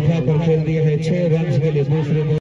उठाकर खेल दिया है 6 रन के लिए दूसरे